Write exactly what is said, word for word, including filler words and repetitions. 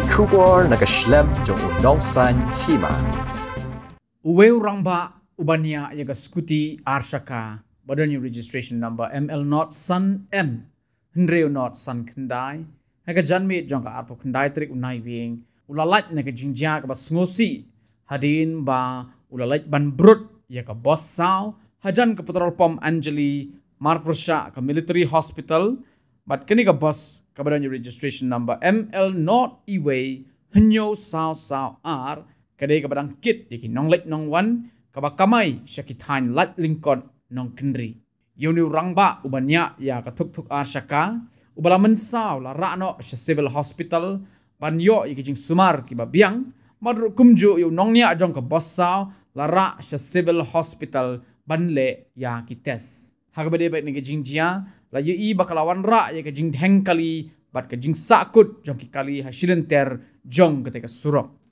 Kubor nakaslem jong unongsan Hima. Uwe rangba ubania yaga Scooty Shaka. Badan new registration number M L not Sun M. Hendreo not Sun Kendai. Haga janmi jong ka arpo Kendai trik unai wing. Ulalait naga jingjia ka bas ngosi. Hadin ba ulalait ban Brut yaga boss sao. Hajan ke Petrol pom Anjali. Marprusha ke military hospital. But kini ka boss ka badan new registration number M L not Iwe. Henyo sao sao R. Kadai ka badang kit di Nongñiah Nongwan. Kabakamay siya kithain lat lingkod nong kendri. Yuni rangba ubanya ya katuk tuk ar Shaka. Ubala Mynsaw la rano siya civil hospital. Banyo ikijing sumar kibabiang. Madru kumju yu Nongñiah jong ka bossaw la ra siya civil hospital banle ya kites. Hagabade baik ni kijing jia la yu i bakalawan ra ya kijing hengkali bat kijing sakut jong kikali hasilenter jong ketika surok.